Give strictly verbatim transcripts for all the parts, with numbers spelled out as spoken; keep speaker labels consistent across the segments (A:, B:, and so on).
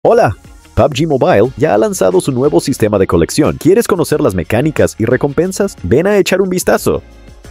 A: Hola, P U B G Mobile ya ha lanzado su nuevo sistema de colección. ¿Quieres conocer las mecánicas y recompensas? Ven a echar un vistazo.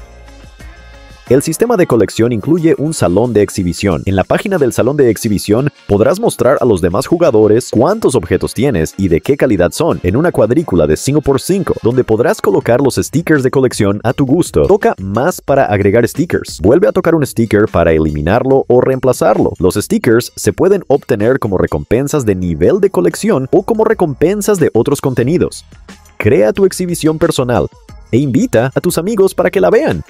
A: El sistema de colección incluye un salón de exhibición. En la página del salón de exhibición podrás mostrar a los demás jugadores cuántos objetos tienes y de qué calidad son, en una cuadrícula de cinco por cinco, donde podrás colocar los stickers de colección a tu gusto. Toca más para agregar stickers. Vuelve a tocar un sticker para eliminarlo o reemplazarlo. Los stickers se pueden obtener como recompensas de nivel de colección o como recompensas de otros contenidos. Crea tu exhibición personal e invita a tus amigos para que la vean.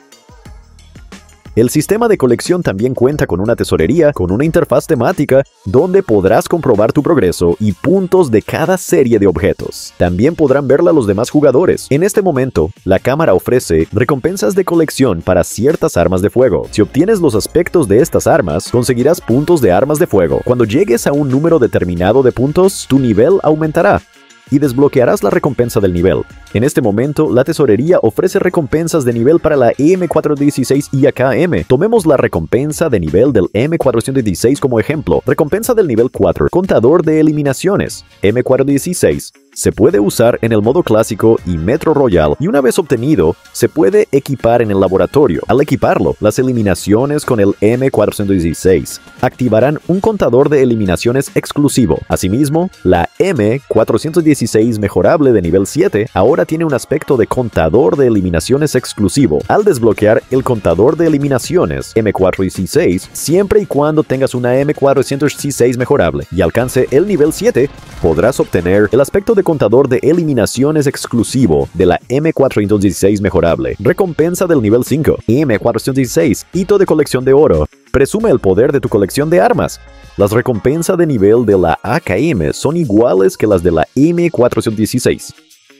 A: El sistema de colección también cuenta con una tesorería con una interfaz temática donde podrás comprobar tu progreso y puntos de cada serie de objetos. También podrán verla los demás jugadores. En este momento, la cámara ofrece recompensas de colección para ciertas armas de fuego. Si obtienes los aspectos de estas armas, conseguirás puntos de armas de fuego. Cuando llegues a un número determinado de puntos, tu nivel aumentará y desbloquearás la recompensa del nivel. En este momento, la tesorería ofrece recompensas de nivel para la M cuatrocientos dieciséis y A K M. Tomemos la recompensa de nivel del M cuatrocientos dieciséis como ejemplo. Recompensa del nivel cuatro. Contador de eliminaciones. M cuatrocientos dieciséis. Se puede usar en el modo clásico y Metro Royal, y una vez obtenido, se puede equipar en el laboratorio. Al equiparlo, las eliminaciones con el M cuatrocientos dieciséis activarán un contador de eliminaciones exclusivo. Asimismo, la M cuatrocientos dieciséis mejorable de nivel siete ahora tiene un aspecto de contador de eliminaciones exclusivo. Al desbloquear el contador de eliminaciones M cuatrocientos dieciséis, siempre y cuando tengas una M cuatrocientos dieciséis mejorable y alcance el nivel siete, podrás obtener el aspecto de contador de eliminaciones exclusivo de la M cuatrocientos dieciséis mejorable. Recompensa del nivel cinco. M cuatrocientos dieciséis. Hito de colección de oro. Presume el poder de tu colección de armas. Las recompensas de nivel de la A K M son iguales que las de la M cuatrocientos dieciséis.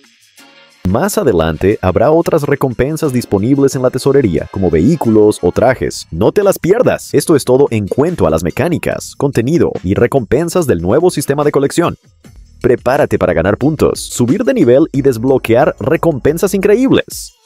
A: Más adelante habrá otras recompensas disponibles en la tesorería, como vehículos o trajes. No te las pierdas. Esto es todo en cuanto a las mecánicas, contenido y recompensas del nuevo sistema de colección. Prepárate para ganar puntos, subir de nivel y desbloquear recompensas increíbles.